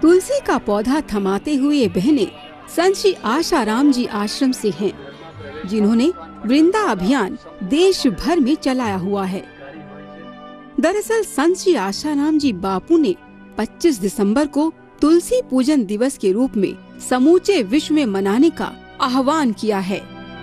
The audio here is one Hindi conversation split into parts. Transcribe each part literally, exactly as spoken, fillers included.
तुलसी का पौधा थमाते हुए ये बहनें संत श्री आशाराम जी आश्रम से हैं, जिन्होंने वृंदा अभियान देश भर में चलाया हुआ है। दरअसल संत श्री आशाराम जी बापू ने पच्चीस दिसंबर को तुलसी पूजन दिवस के रूप में समूचे विश्व में मनाने का आह्वान किया है।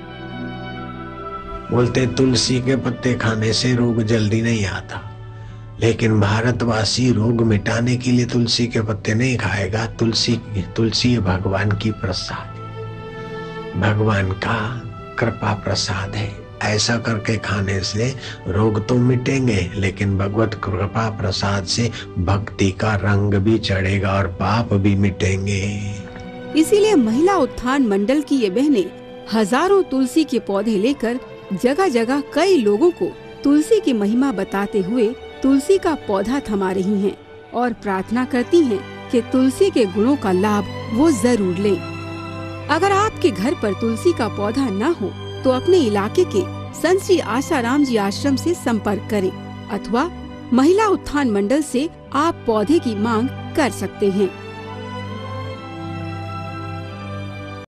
बोलते तुलसी के पत्ते खाने से रोग जल्दी नहीं आता, लेकिन भारतवासी रोग मिटाने के लिए तुलसी के पत्ते नहीं खाएगा। तुलसी तुलसी भगवान की प्रसाद, भगवान का कृपा प्रसाद है। ऐसा करके खाने से रोग तो मिटेंगे, लेकिन भगवत कृपा प्रसाद से भक्ति का रंग भी चढ़ेगा और पाप भी मिटेंगे। इसीलिए महिला उत्थान मंडल की ये बहनें हजारों तुलसी के पौधे लेकर जगह जगह कई लोगों को तुलसी की महिमा बताते हुए तुलसी का पौधा थमा रही हैं और प्रार्थना करती हैं कि तुलसी के गुणों का लाभ वो जरूर लें। अगर आपके घर पर तुलसी का पौधा न हो तो अपने इलाके के संत श्री आशाराम जी आश्रम से संपर्क करें अथवा महिला उत्थान मंडल से आप पौधे की मांग कर सकते हैं।